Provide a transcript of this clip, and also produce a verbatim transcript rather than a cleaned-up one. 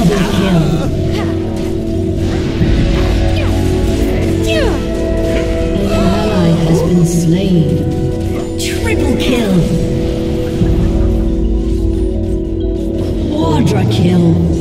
Double kill. An ally has been slain. Triple kill. Quadra kill.